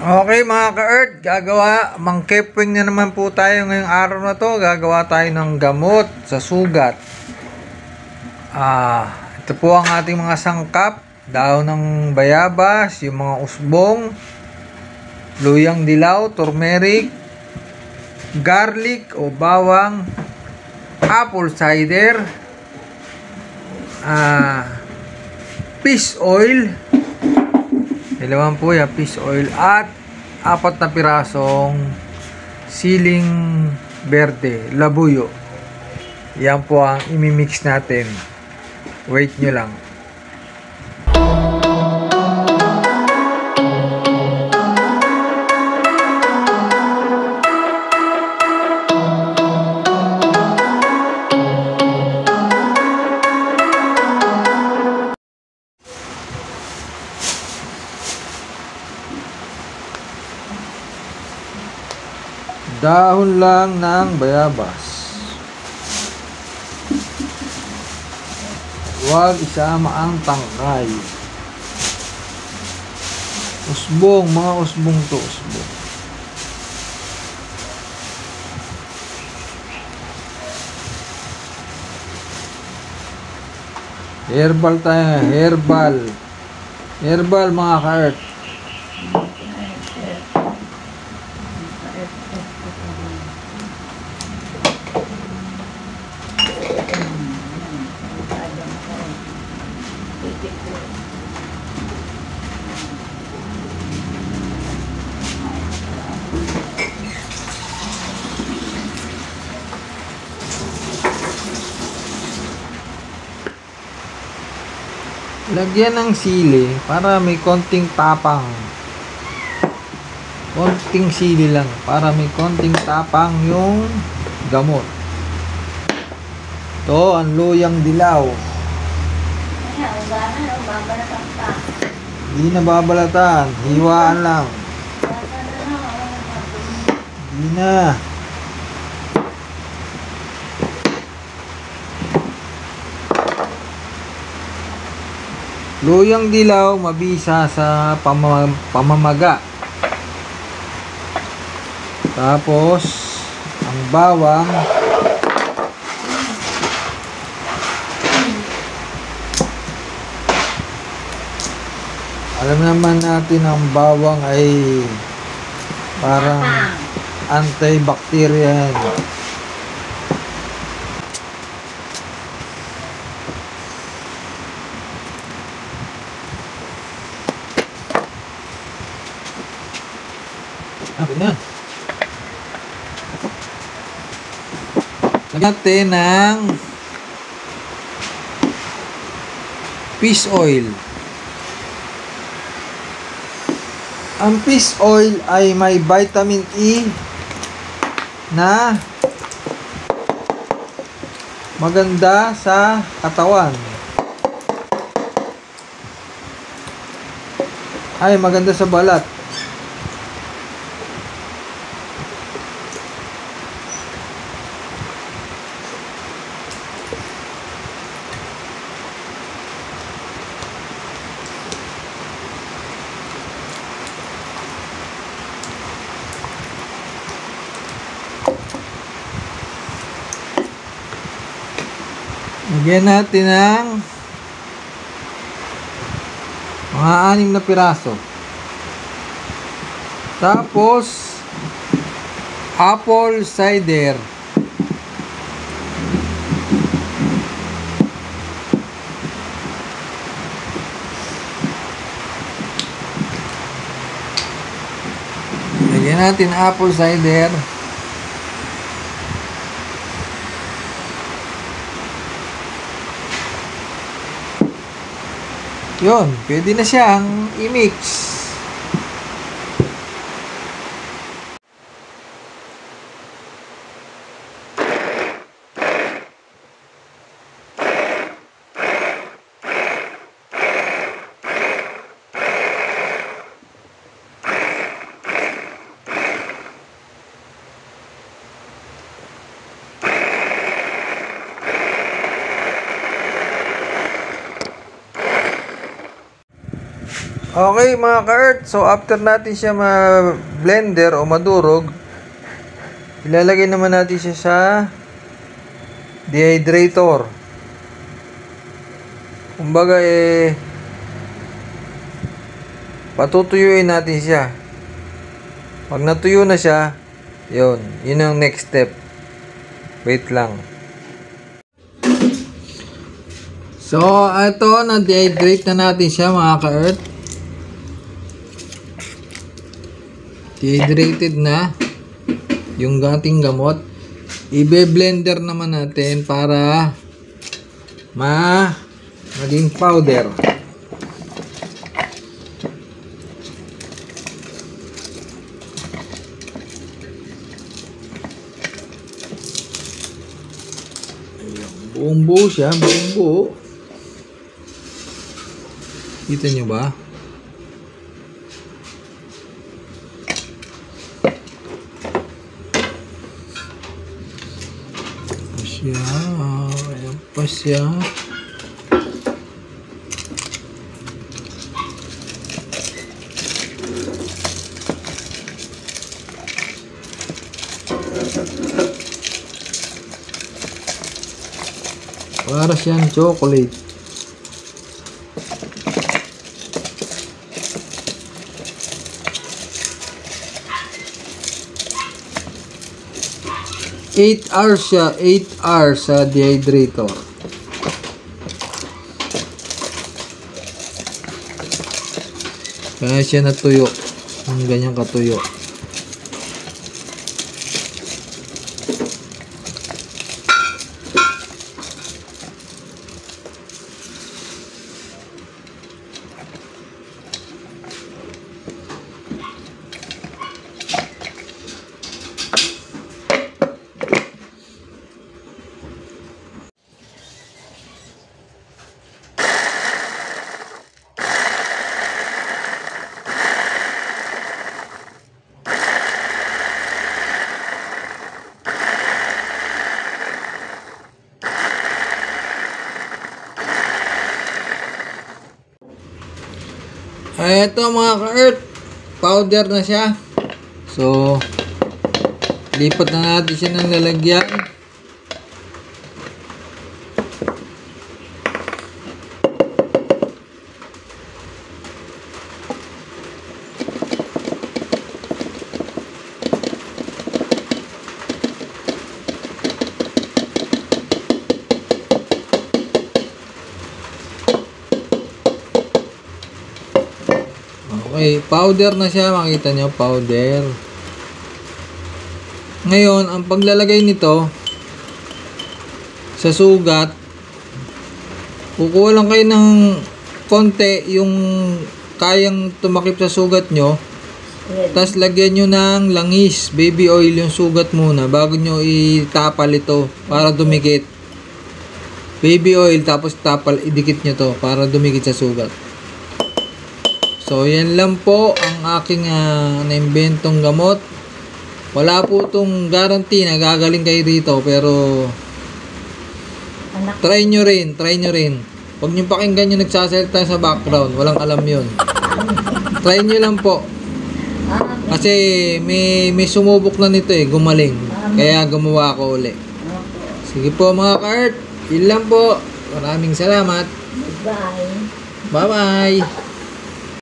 Okay mga ka-Earth, mangkepwing na naman po tayo ngayong araw na to. Gagawa tayo ng gamot sa sugat. Ito po ang ating mga sangkap. Dahon ng bayabas, yung mga usbong, luyang dilaw, turmeric, garlic o bawang, apple cider, fish oil, ilawan po yung fish oil, at 4 na pirasong siling berde, labuyo. Yan po ang imimix natin. Wait nyo lang. Dahon lang ng bayabas. Huwag isama ang tangkay. Usbong, mga usbong to, usbong. Herbal tayo, herbal. Herbal mga ka-Earth. Lagyan ng sili para may konting tapang. Konting sili lang para may konting tapang yung gamot. Ito ang luyang dilaw. Hindi na babalatan, hiwaan lang. Hindi na. Luyang dilaw, mabisa sa pamamaga. Tapos ang bawang, alam naman natin ang bawang ay parang antibacterial. Ganyan. Lagyan natin ng fish oil. Ang fish oil ay may vitamin E na maganda sa katawan. Ay maganda sa balat. Lagyan natin ng mga 6 na piraso. Tapos apple cider. Lagyan natin apple cider. Yun, pwede na siyang i-mix. Okay mga ka-earth, so after natin siya ma-blender o madurog, ilalagay naman natin siya sa dehydrator. Kumbaga patutuyuin natin siya. Pag natuyo na siya, yun ang next step. Wait lang. So, ito, na-dehydrate na natin siya mga ka-earth. Dehydrated na yung ating gamot. Ibe-blender naman natin para maging powder. Buong buo siya, buong buo. Kita nyo ba? Siya, ayan pa siya. Para siyang chocolate. Eight hours siya, 8 hours sa dehydrator. Kaya siya natuyo. Ang ganyan katuyo. Ito mga ka-earth, powder na siya. So, lipat na natin siya ng lalagyan. Okay, powder na siya. Makita nyo, powder. Ngayon, ang paglalagay nito sa sugat, kukuha lang kayo ng konti yung kayang tumakip sa sugat nyo. Tapos lagyan nyo ng langis, baby oil yung sugat muna bago nyo itapal ito para dumikit. Baby oil, tapos tapal, idikit nyo to para dumikit sa sugat. So, yan lang po ang aking naimbentong gamot. Wala po itong guarantee na gagaling kayo dito, pero try nyo rin. Huwag nyo pakinggan yung nagsasalita sa background. Walang alam yun. Try nyo lang po. Kasi may sumubok na nito gumaling. Kaya gumawa ko uli. Sige po mga ka-earth. Yun lang po. Maraming salamat. Bye. Bye-bye.